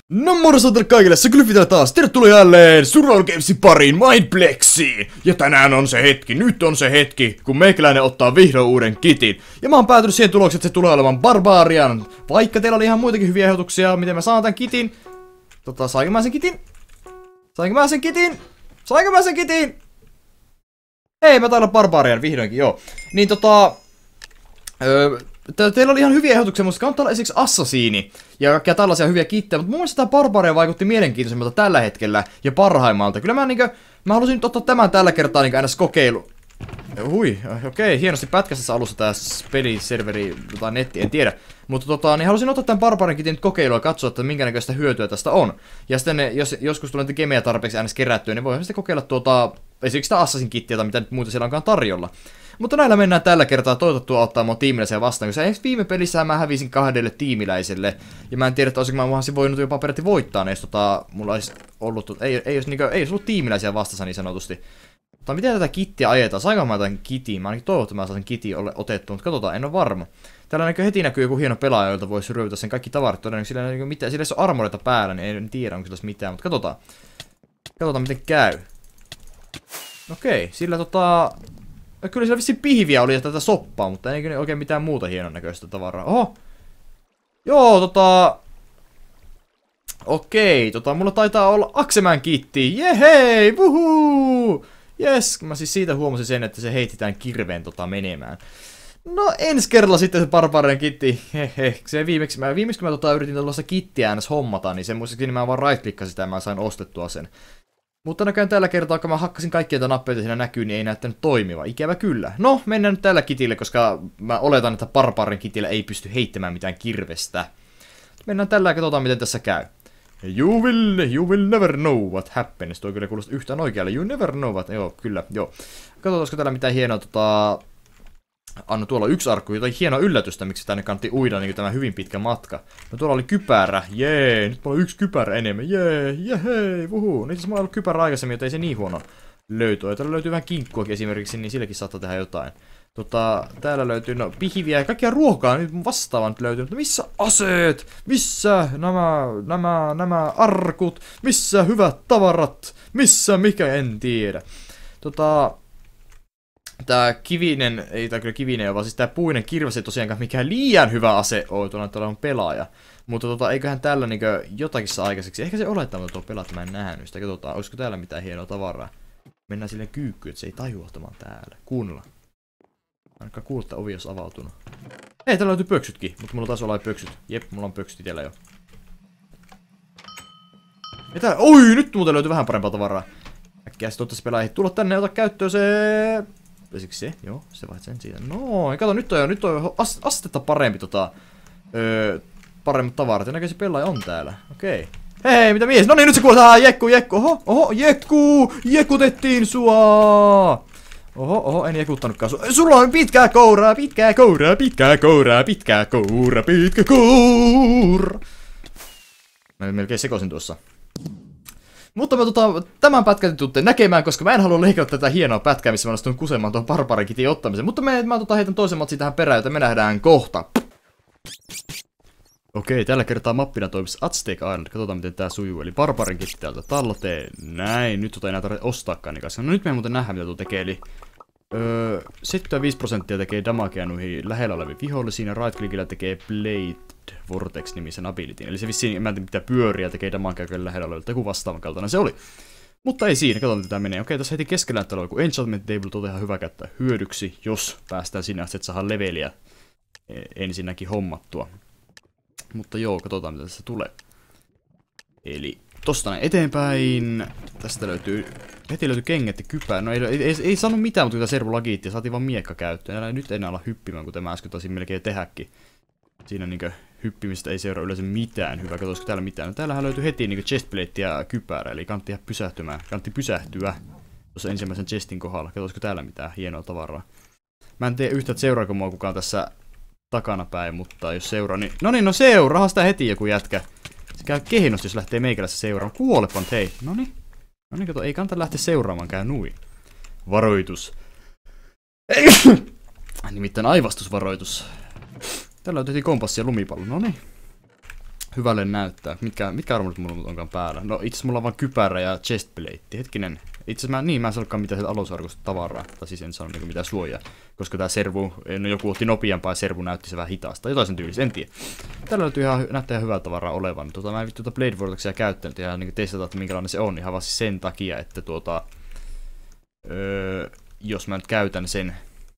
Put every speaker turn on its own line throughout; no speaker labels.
No morjesta kaikille, se Glyphi taas. Tervetuloa jälleen Survival Gamesin pariin Mindplexiin. Ja tänään on se hetki, nyt on se hetki, kun meikäläinen ottaa vihdoin uuden kitin. Ja mä oon päätynyt siihen tulokseen, että se tulee olemaan Barbarian. Vaikka teillä oli ihan muitakin hyviä ehdotuksia, miten mä saan tän kitin. Sainko mä sen kitin? Sainko mä sen kitin? Sainko mä sen kitin? Hei, mä taidan Barbarian vihdoinkin, joo. Niin teillä oli ihan hyviä ehdotuksia, mutta kannattaa olla esimerkiksi Assassini ja kaikkia tällaisia hyviä kittejä, mutta mun mielestä tää Barbaria vaikutti mielenkiintoisemmalta tällä hetkellä ja parhaimmalta. Kyllä mä halusin nyt ottaa tämän tällä kertaa niinkö aina kokeilu. Hui, okei, hienosti pätkässä alussa tää peliserveri tai netti, en tiedä. Mutta niin halusin ottaa tämän Barbarian kitin nyt kokeilua ja katsoa, että minkä näköistä hyötyä tästä on. Ja sitten jos joskus tulee niitä gemeja tarpeeksi äänes kerättyä, niin voihan sitten kokeilla esimerkiksi sitä Assassin kittiä tai mitä nyt muuta siellä onkaan tarjolla. Mutta näillä mennään tällä kertaa toivottua ottaa mun tiimiläisiä vastaan, koska esimerkiksi viime pelissä mä hävisin 2 tiimiläiselle. Ja mä en tiedä, että olisinko mä voinut jopa periaatteessa voittaa, jos mulla olisi ollut, ei olisi ollut tiimiläisiä vastassa niin sanotusti. Mutta miten tätä kittiä ajetaan? Sainko mä tämän kitin? Mä ainakin toivon, että mä saan sen kitin otettua, mutta katsotaan, en ole varma. Täällä heti näkyy joku hieno pelaaja, jolta voisi ryövytä sen kaikki tavarat. Todennäköisesti sillä ei ole armoreita päällä, niin en tiedä, onko sillä mitään, mutta katsotaan. Katsotaan, miten käy. Okei, sillä kyllä siellä vissiin pihviä oli ja tätä soppaa, mutta ei oikein mitään muuta hienon näköistä tavaraa. Oho! Joo, okei, mulla taitaa olla Axeman kitti. Jehei, vuhuu! Jes, mä siis siitä huomasin sen, että se heitti tän kirveen menemään. No ensi kerralla sitten se Barbarian kitti. Hehe, se viimeksi kun mä yritin tuollaista kittiä äänes hommata, niin sen muistaakseni mä vaan right-klikkasin sitä ja mä sain ostettua sen. Mutta näköjään tällä kertaa, kun mä hakkasin kaikkia näitä nappeja, siinä näkyy, niin ei näyttänyt toimiva. Ikävä kyllä. No, mennään nyt tällä kitille, koska mä oletan, että Barbarian kitillä ei pysty heittämään mitään kirvestä. Mennään tällä ja katsotaan, miten tässä käy. You will never know what happens. Toi kyllä kuulostaa yhtään oikealle. You never know what. Joo, kyllä, joo. Katsotaan, olisiko täällä mitään hienoa, Anno, tuolla on yksi arkku, jotain hienoa yllätystä, miksi tänne kannatti uida niin tämä hyvin pitkä matka. No tuolla oli kypärä, jee, nyt mulla on yksi kypärä enemmän, jehei, vuhuu. Nyt mulla on ollut kypärä aikaisemmin, joten ei se niin huono löytyy. Ja täällä löytyy vähän kinkkuakin esimerkiksi, niin silläkin saattaa tehdä jotain. Täällä löytyy, pihviä ja kaikkia ruokaa nyt vastaavaa nyt löytyy. Mutta missä aseet? Missä nämä arkut? Missä hyvät tavarat? Mikä en tiedä. Tää kivinen, ei tää kyllä kivinen, vaan siis tää puinen kirves ei tosiaankaan mikään liian hyvä ase oo, tuolla on pelaaja. Mutta eiköhän tällä niinkö jotakin saa aikaiseksi. Ehkä se olettamaton tuo pelata, mä en nähnyt sitä. Katsotaan, olisiko täällä mitään hienoa tavaraa. Mennään silleen kyykkyyn, että se ei tajua, että mä oon täällä. Kuunnellaan. Ainakaan kuulla, että ovi olisi avautunut. Hei, täällä löytyy pöksytkin, mutta mulla taas olla pöksyt. Jep, mulla on pöksyt itellä jo. Oi, nyt muuten löytyy vähän parempaa tavaraa. Äkkiä se toivottavasti pelaa ei tulla tänne ja ota käyttöön se... Pesiksi se? Joo, se vaiht sen siitä. No, kato, nyt on astetta parempi paremmat tavarat. Ja näkö se pelaaja on täällä. Okei. Hei, mitä mies? No niin, nyt se kuuluu. Jekku. Oho, jekutettiin sua. Oho, en jekuttanutkaan sua. Sulla on pitkä koura. Mä melkein sekoisin tuossa. Mutta me tämän pätkän tuutte näkemään, koska mä en halua leikata tätä hienoa pätkää, missä mä onnistuin kusemaan tuon Barbarian kitin ottamisen. Mutta mä heitän toisen matsin tähän perään, jota me nähdään kohta. Okei, tällä kertaa mappina toimisi Aztec Island. Katsotaan miten tää sujuu. Eli Barbarian kitti täältä talteen. Näin, nyt ei enää tarvitse ostaakaan. No nyt me ei muuten nähdä mitä tuo tekee. Eli 75% tekee damagea noihin lähellä oleviin vihollisiin ja right-clickillä tekee Blade Vortex-nimisen abilityn. Eli se vissiin, mä en tiedä mitä pyöriä tekee damagea kyllä lähellä olevilta. Joku vastaavan kaltainen se oli. Mutta ei siinä, katsotaan miten tää menee. Okei, tässä heti keskellä täällä on joku enchantment table, tuota ihan hyvä käyttää hyödyksi, jos päästään sinne asti, että saadaan leveliä ensinnäkin hommattua. Mutta joo, katsotaan mitä tässä tulee. Eli tosta näin eteenpäin. Tästä heti löytyy kengät ja kypää. No ei saanut mitään, mutta kun Servo lagiitti ja saatiin vaan miekka käyttöön. Nyt enää olla hyppimään, kuten mä äsken taisin melkein tehdäkin. Siinä niinkö hyppimistä ei seuraa yleensä mitään hyvää. Katsoisiko täällä mitään. No täällähän löytyy heti niinkö chestplate ja kypärä, eli kannatti pysähtyä. Tuossa ensimmäisen chestin kohdalla. Katsoisiko täällä mitään hienoa tavaraa. Mä en tiedä yhtä, että seuraako mua kukaan tässä takanapäin, mutta jos seuraa, niin... No seuraa sitä heti joku jätkä. Se käy kehnosti, jos lähtee meikälässä seuraamaan. Kuolepa nyt, hei. Noniin, kato, ei kannata lähteä seuraamaan, käy nui. Varoitus. Nimittäin aivastusvaroitus. Tällä on tehtiin kompassi ja lumipallo, noniin. hyvälle näyttää. Mitkä armorit mulla onkaan päällä? No itse asiassa mulla on vaan kypärä ja chestplate. Hetkinen. Itse asiassa mä en saanutkaan mitään sieltä alusarkusta tavaraa. Tai siis en saanut niinku mitään suojaa. Koska tää servu, no joku otti nopeampaa ja servu näytti se vähän hitaasta. Jotain sen tyylistä, en tiedä. Tällä löytyy näyttää ihan hyvää tavaraa olevan. Mä en vittu Blade Vortexia käyttänyt ja niinku testata, että minkälainen se on. Ihan vaan siis sen takia, että jos mä nyt käytän sen,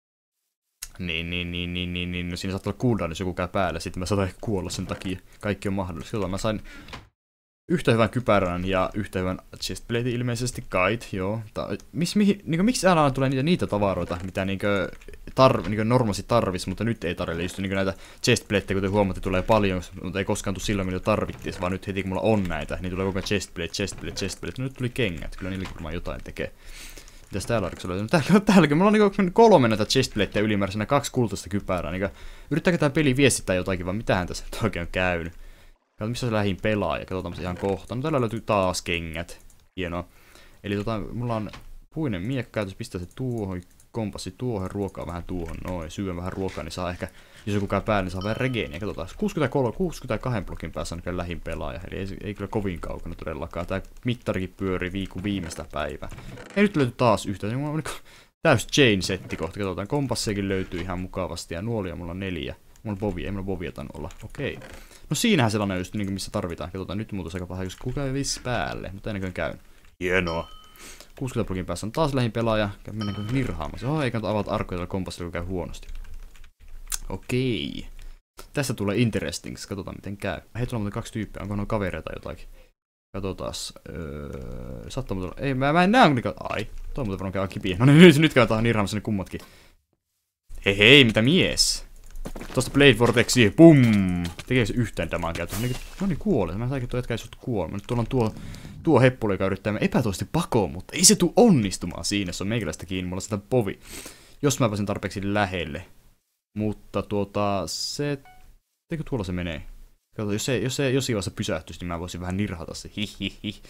niin no siinä saattaa olla cooldown, jos joku käy päällä, sitten mä saatan ehkä kuolla sen takia. Kaikki on mahdollista. Mä sain yhtä hyvän kypärän ja yhtä hyvän chestplate ilmeisesti kait, joo. Miksi aina tulee niitä tavaroita, mitä normaalisti tarvis, mutta nyt ei tarvitse. Just näitä chestplateja, kuten huomaatte, tulee paljon, mutta ei koskaan tule silloin, kun niitä tarvittiin, vaan nyt heti kun mulla on näitä, niin tulee koko ajan chestplate. No nyt tuli kengät, kyllä niilläkin varmaan jotain tekee. Mitäs täällä on löytynyt? Täälläkin mulla on niinku 3 näitä chestplateja ylimääräisenä, 2 kultaista kypärää. Niin yrittääkö tää peli viestittää jotakin, vaan mitähän tässä oikein on käynyt? Katsotaan, missä se lähin pelaaja, katsotaan se ihan kohta. No täällä löytyy taas kengät. Hienoa. Eli mulla on puinen miekka, jos pistää se tuohon, kompassi tuohon, ruokaa vähän tuohon, noin, syön vähän ruokaa, niin saa ehkä, jos joku käy päälle, niin saa vähän regeeniä. Katsotaan, 62 blokin päässä on kyllä lähin pelaaja, eli ei kyllä kovin kaukana todellakaan. Tää mittarikin pyörii viimeistä päivää. Ei nyt löytyy taas yhtä, mulla on täys chain-setti kohta, katsotaan, kompassiakin löytyy ihan mukavasti, ja nuolia mulla on 4. Mulla on bovia, ei mulla bovia tainnut olla, okei. No siinähän sellainen just niin missä tarvitaan. Katsotaan, nyt muutos aika paha, jos kukaan ei päälle, mutta ennen käyn. Hienoa. 60 blokin päässä on taas lähin pelaaja. Mennäänkö nirhaamaan? Ei kannata avata arkoja tällä kompassilla, kun käy huonosti. Okei. Tässä tulee interesting. Katsotaan miten käy. Hei, tuolla muuten 2 tyyppiä. Onko noin kavereita jotakin? Katsotaas. Saattaa muuten olla. Ei, mä en näe kuitenkaan. Ai. Toi muuten varmaan käy kipiä. No niin, nyt käydään nirhaamassa ne kummatkin. Hei, mitä mies? Tosta Blade Vortexia, pum! Tekee se yhtään damaa käyttöä. No niin, kuolee. Mä saikin tuo jätkä ei suhtu kuolemaan. Nyt tuolla on tuo heppuli, joka yrittää epätoisesti pakoon, mutta ei se tuu onnistumaan siinä. Se on meikäläistä kiinni. Mulla on sitä povi. Jos mä pääsen tarpeeksi lähelle. Mutta se... Eikö tuolla se menee? Katsotaan, jos se jossain vaiheessa pysähtyisi, niin mä voisin vähän nirhata se. Hihihi.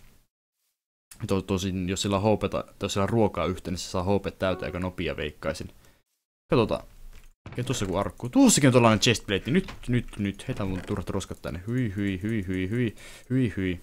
Tosin, jos sillä on ruokaa yhteen, niin se saa HP täyteen aika nopea veikkaisin. Katsotaan. Ja tossa joku arkku. Tuossakin on tollanen chestplate. Nyt. Heitä mun turhat roskat tänne. Hyi.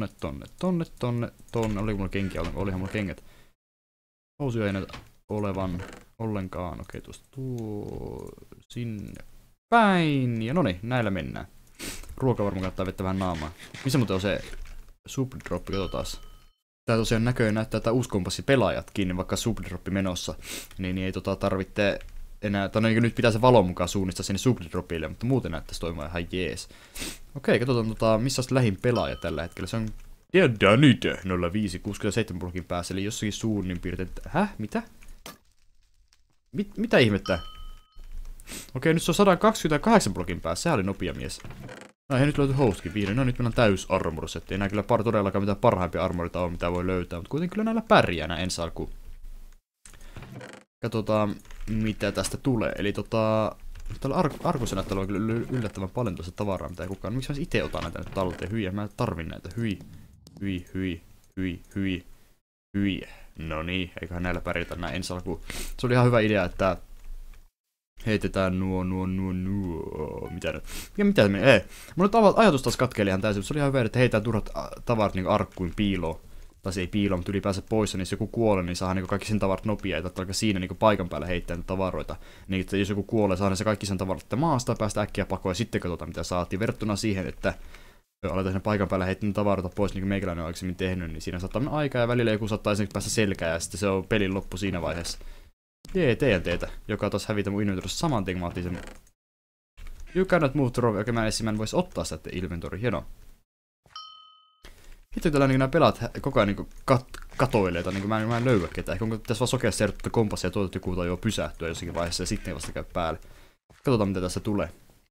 Tonne. Oliko mulla kenkiä? Olihan mulla kengät. Housuja ei näytä olevan ollenkaan. Okei, tuosta sinne päin. Ja noniin, näillä mennään. Ruoka varmaan kannattaa vettä vähän naamaa. Missä muuten on se subdroppi? Katsotaas. Tää tosiaan näyttää tää uusi kompassi pelaajatkin, vaikka subdroppi menossa. Niin ei tarvitse enää, tai niin nyt pitää se valon mukaan suunnistaa sinne subdropille, mutta muuten näyttäisi toimimaan ihan jees. Okei, katsotaan missä on lähin pelaaja tällä hetkellä. Se on Danite 0567 blokin päässä, eli jossakin suunnin piirtein. Häh? Mitä? Mitä ihmettä? Okei, nyt se on 128 blokin päässä, sehän oli nopea mies. No ei nyt löyty hostkin viiden, no nyt meillä on täys armorset. Ei nää kyllä todellakaan mitään parhaimpia armorita on, mitä voi löytää, mutta kuitenkin kyllä näillä pärjää nää ensi alkuun. Katsotaan mitä tästä tulee, eli täällä arkussa näyttää olevan kyllä yllättävän paljon tuossa tavaraa, mitä ei kukaan. Miksi mä itse otan näitä nyt talteen? Hyi, mä tarvin näitä. Hyi. No niin, eiköhän näillä pärjätä näin ensi alkuun. Se oli ihan hyvä idea, että heitetään nuo. Mitä nyt? Mitä se menee? Ei. Mun nyt ajatus taas katkeili ihan täysin. Se oli ihan hyvä, että heitetään turhat tavarat niin arkkuin piiloon. Tai se ei piiloon, mutta ylipäänsä pois, niin jos joku kuolee, niin saa niin kaikki sen tavarat nopeaa, että alkaa siinä niin paikan päällä heittää niitä tavaroita. Niin, että jos joku kuolee, saa se kaikki sen tavarat maasta, päästä äkkiä pakoon ja sitten katsotaan mitä saatiin. Verrattuna siihen, että aletaan sen paikan päällä heittää tavaroita pois, niin kuin meikäläinen on aikaisemmin tehnyt, niin siinä saattaa mennä aikaa ja välillä joku saattaa esimerkiksi päästä selkään ja sitten se on pelin loppu siinä vaiheessa. TNTtä, joka taas hävitä mun inventorissa saman tien, mä otin sen. You cannot move to row, mä en voisi ottaa sitä inventori, hienoa. Hitto tällä nämä pelaat koko ajan katoilee, tai mä en löyä ketään. Ehkä onko tässä vaan sokeasti sertuttu kompassia ja tuotettu joku tai joo pysähtyä jossakin vaiheessa ja sitten vasta käy päälle. Katsotaan mitä tässä tulee.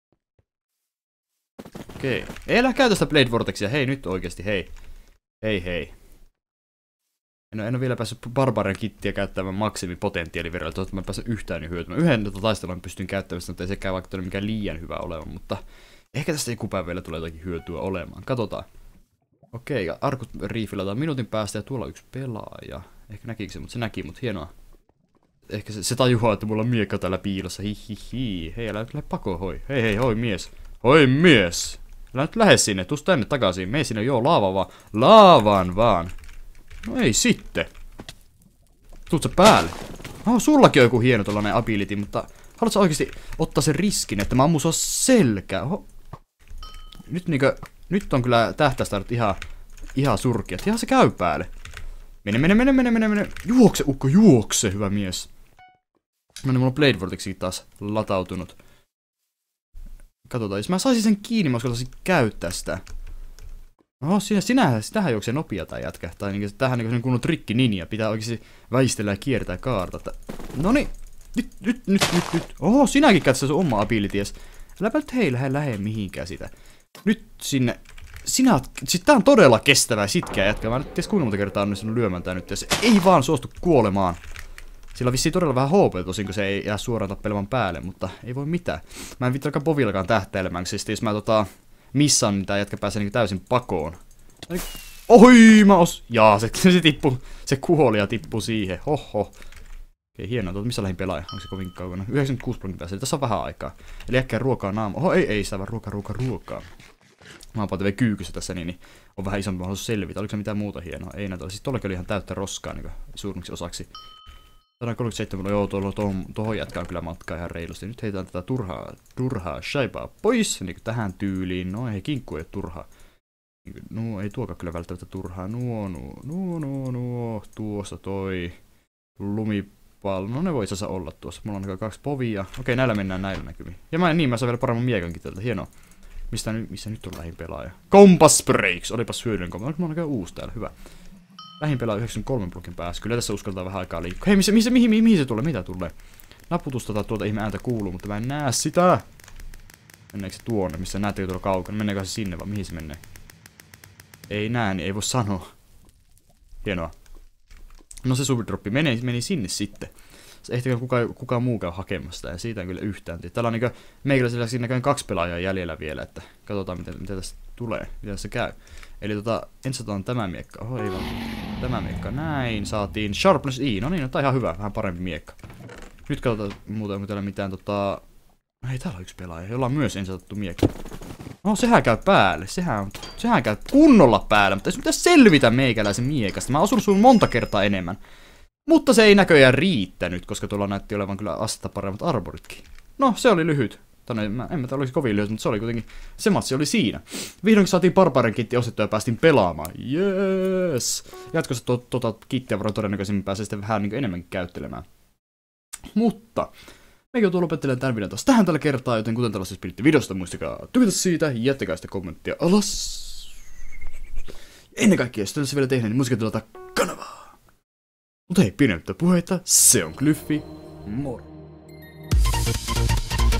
Okei. Ei älä käytä sitä Blade Vortexia, hei nyt oikeesti, hei. Hei. En ole vielä päässyt Barbarian kittiä käyttämään maksimipotentiaaliverralla, toivottavasti mä en pääse yhtään niin hyötymään. Yhden taistelun pystyn käyttämään, mutta ei sekään vaikka ole mikään liian hyvä olevan, mutta ehkä tästä joku päivä vielä tulee jotakin hyötyä olemaan. Katsotaan. Okei, arkut riifilataan minuutin päästä ja tuolla on yksi pelaaja. Ehkä näkikö se, mutta se näki, mutta hienoa. Ehkä se tajuaa, että mulla on miekka täällä piilossa. Hihihi. Hei, älä pakoon, hoi. Hei, hoi mies. Hoi mies! Älä nyt lähde sinne, tuu tänne takaisin. Mene sinne, joo, laava vaan. Laavaan vaan. No ei sitten. Tuut sä päälle. Sullakin on joku hieno tollanen ability, mutta haluatko sä oikeesti ottaa sen riskin, että mä ammun sua selkää? Nyt on kyllä tähtäistardit ihan surkiat. Ihan se käy päälle. Mene. Juokse, ukko, juokse, hyvä mies. No niin, mulla on Blade Vortexi taas latautunut. Katsotaan, jos mä saisin sen kiinni, mä uskaltaisin käyttää sitä. Sitähän juoksee nopea tää jätkä. Tai niinku, tämähän niinku kunnon trikki ninja. Pitää oikeesti väistellä ja kiertää kaarta. Noniin. Nyt. Oho, sinäkin käytät sun oma abilities. Äläpä nyt lähe mihinkään sitä. Nyt sinne. Siis tää on todella kestävää sitkeä jätkä. Mä en tiedä kuinka monta kertaa onnistunut lyömään tää nyt. Ja se ei vaan suostu kuolemaan. Sillä on vissiin todella vähän HP tosin, kun se ei jää suoraan tappelemaan päälle, mutta ei voi mitään. Mä en vittu alkaa Povillakaan tähtäilemään, siis jos mä missaan, niin tää jätkä pääsee niinku täysin pakoon. Ohi, jaa, se tippuu, se kuoli ja tippuu siihen, hoho. Okei, hienoa, missä lähin pelaaja, onko se kovin kaukana? 96 päässä, eli tässä on vähän aikaa. Eli äkkiä ruokaa naama, oho, ei, sitä vaan ruokaa. Mä oon vielä kyykyssä tässä, niin on vähän isompi mahdollisuus selvitä. Oliko se mitään muuta hienoa? Ei näitä ole. Siis tollakin oli ihan täyttä roskaa niin suurimmaksi osaksi. 137, joo, tuohon jatkaa kyllä matkaa ihan reilusti. Nyt heitetään tätä turhaa shaibaa pois, niin tähän tyyliin. No ei, kinkku ei ole turhaa. No ei tuokaan kyllä välttämättä turhaa. Nuo, tuosta toi lumipallo. No ne voi itse asiassa olla tuossa. Mulla on aika 2 povia. Okei, näillä mennään näillä näkyviin. Ja mä saan vielä paremman miekankin tältä, hienoa. Missä nyt on lähin pelaaja? Compass Breaks! Olipas hyödyllinen kompa. Mulla on aika uusi täällä, hyvä. Lähin pelaa 93 blokin päässä. Kyllä tässä uskaltaa vähän aikaa liikkua. Hei, mihin se tulee? Mitä tulee? Naputusta tai tuolta ihme ääntä kuuluu, mutta mä en näe sitä. Menneekö se tuonne, missä näettekö tuolla kaukana? Menneekö se sinne vai mihin se menee? Ei näe, niin ei voi sanoa. Hienoa. No se subidroppi meni sinne sitten. Se ehtikö kukaan muu käy hakemassa ja siitä en kyllä yhtään tiedä. Täällä on niinku meikäläisellä siinä näköjään 2 pelaajaa jäljellä vielä, että katsotaan mitä tästä tulee, mitä tässä käy. Eli ensin tämä miekka. Oho, ei vaan. Tämä miekka näin. Saatiin Sharpness I. No niin, no tää on ihan hyvä. Vähän parempi miekka. Nyt katsotaan muuta, onko täällä mitään Ei, täällä on 1 pelaaja, jolla on myös ensatattu miekka. No, sehän käy päälle. Sehän käy kunnolla päälle, mutta ei sun pitäisi selvitä meikäläisen miekasta. Mä osun sun monta kertaa enemmän. Mutta se ei näköjään riittänyt, koska tuolla näytti olevan kyllä astetta paremmat arboritkin. No, se oli lyhyt. En mä tiedä, olisi kovin lyhyt, mutta se oli kuitenkin, se matsi oli siinä. Vihdoinkin saatiin Barbaren kitti ostettua ja päästiin pelaamaan. Jees! Jatkossa kittiä varmaan todennäköisemmin pääsee sitten vähän niin enemmänkin käyttelemään. Mutta meikä tuo lopettelen tämän videon taas tähän tällä kertaa, joten kuten tällaisessa pidettiin videosta, muistakaa tykätä siitä, jättäkää sitä kommenttia alas. Ennen kaikkea, jos tällaisessa vielä tehneet, niin muistakaa tilata kanavaa. Mutta hei, pidemmittä puheita, se on Glyffi, moro!